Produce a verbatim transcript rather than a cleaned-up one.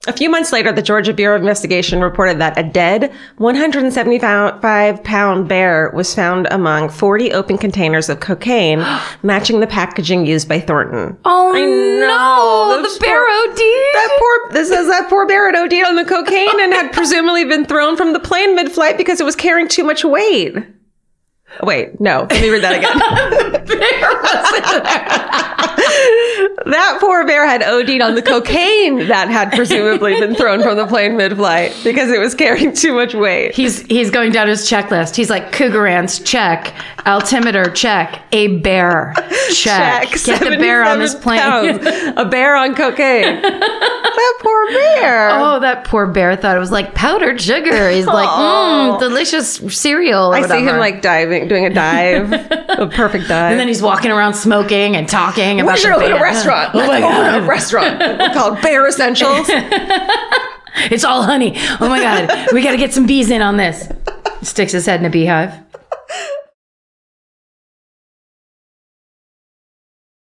A few months later, the Georgia Bureau of Investigation reported that a dead one hundred seventy-five pound bear was found among forty open containers of cocaine, matching the packaging used by Thornton. Oh, I know. no. The bear O D'd. That poor, this says that poor bear had O D'd on the cocaine and had presumably been thrown from the plane mid-flight because it was carrying too much weight. Wait, no. Let me read that again. That poor bear had O D'd on the cocaine that had presumably been thrown from the plane mid-flight because it was carrying too much weight. He's he's going down his checklist. He's like, Cougar ants, check. Altimeter, check. A bear, check. Check. Get the bear on this plane. Pounds. A bear on cocaine. That poor bear. Oh, that poor bear thought it was like powdered sugar. He's like, mmm, delicious cereal or I whatever. see him like diving, doing a dive, a perfect dive. And then he's walking around smoking and talking about we should the open bear. a restaurant. Oh my Let's open God. a restaurant called Bear Essentials. It's all honey. Oh my God. We got to get some bees in on this. Sticks his head in a beehive.